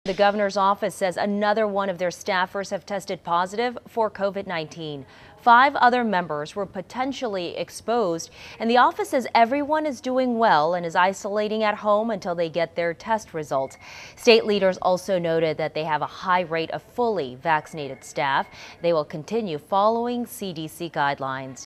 The governor's office says another one of their staffers have tested positive for COVID-19. 5 other members were potentially exposed, and the office says everyone is doing well and is isolating at home until they get their test results. State leaders also noted that they have a high rate of fully vaccinated staff. They will continue following CDC guidelines.